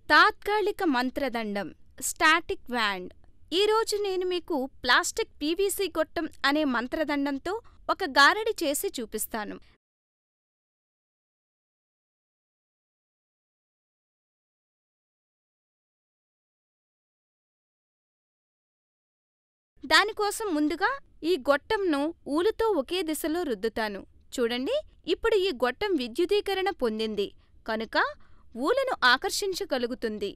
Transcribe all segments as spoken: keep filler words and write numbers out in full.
తాత్కాలిక మంత్రదండం static wand. ఈరోజు నేను మీకు ప్లాస్టిక్ పీవీసీ గొట్టం అనే మంత్రదండంతో ఒక గారడి చేసి చూపిస్తాను. దానికోసం ముందుగా ఈ గొట్టంను ఊలుతో ఒకే దిశలో రుద్దుతాను. చూడండి, ఇప్పుడు ఈ గొట్టం విద్యుదీకరణ పొందింది కనుక ఊలును ఆకర్షించగలుగుతుంది.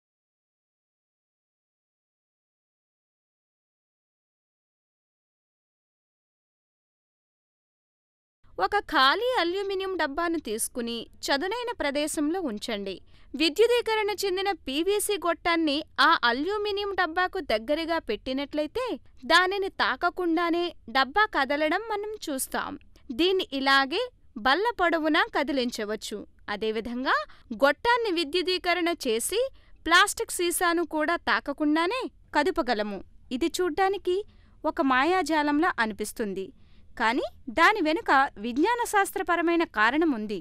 ఒక ఖాళీ అల్యూమినియం డబ్బాను తీసుకుని చదునైన ప్రదేశంలో ఉంచండి. విద్యుదీకరణ చెందిన పీవీసీ గొట్టాన్ని ఆ అల్యూమినియం డబ్బాకు దగ్గరగా పెట్టినట్లయితే దానిని తాకకుండానే డబ్బా కదలడం మనం చూస్తాం. దీన్ని ఇలాగే బల్ల పొడవునా కదిలించవచ్చు. అదేవిధంగా గొట్టాన్ని విద్యుదీకరణ చేసి ప్లాస్టిక్ సీసాను కూడా తాకకుండానే కదుపగలము. ఇది చూడ్డానికి ఒక మాయాజాలంలా అనిపిస్తుంది, కానీ దాని వెనుక విజ్ఞానశాస్త్రపరమైన కారణముంది.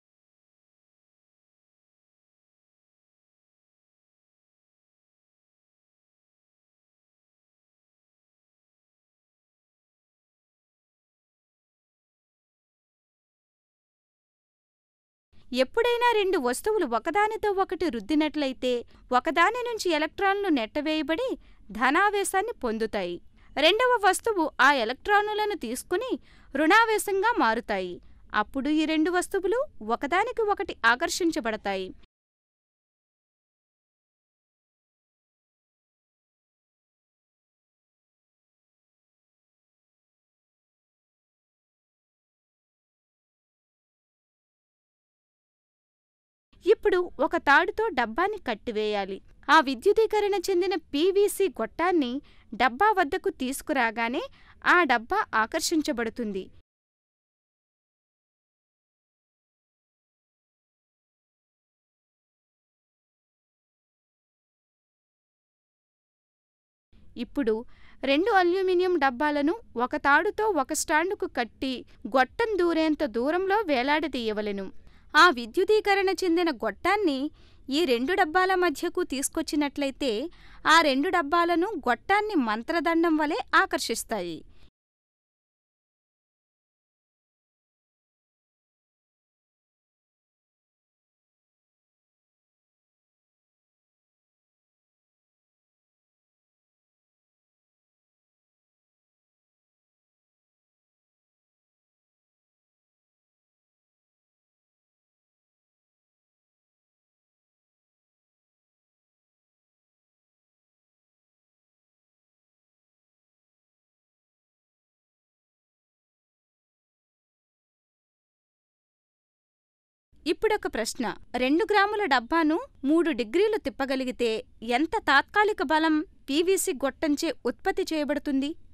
ఎప్పుడైనా రెండు వస్తువులు ఒకదానితో ఒకటి రుద్దినట్లయితే ఒకదాని నుంచి ఎలక్ట్రాన్లు నెట్టవేయబడి ధనావేశాన్ని పొందుతాయి. రెండవ వస్తువు ఆ ఎలక్ట్రానులను తీసుకుని రుణావేశంగా మారుతాయి. అప్పుడు ఈ రెండు వస్తువులు ఒకదానికి ఒకటి ఆకర్షించబడతాయి. ఇప్పుడు ఒక తాడుతో డబ్బాని కట్టివేయాలి. ఆ విద్యుదీకరణ చెందిన పీవీసీ గొట్టాన్ని డబ్బా వద్దకు తీసుకురాగానే ఆ డబ్బా ఆకర్షించబడుతుంది. ఇప్పుడు రెండు అల్యూమినియం డబ్బాలను ఒక తాడుతో ఒక స్టాండుకు కట్టి గొట్టం దూరేంత దూరంలో వేలాడదీయవలెను. ఆ విద్యుదీకరణ చెందిన గొట్టాన్ని ఈ రెండు డబ్బాల మధ్యకు తీసుకొచ్చినట్లయితే ఆ రెండు డబ్బాలను గొట్టాన్ని మంత్రదండం వలె ఆకర్షిస్తాయి. ఇప్పుడొక ప్రశ్న. రెండు గ్రాముల డబ్బాను మూడు డిగ్రీలు తిప్పగలిగితే ఎంత తాత్కాలిక బలం పీవీసీ గొట్టంచే ఉత్పత్తి చేయబడుతుంది?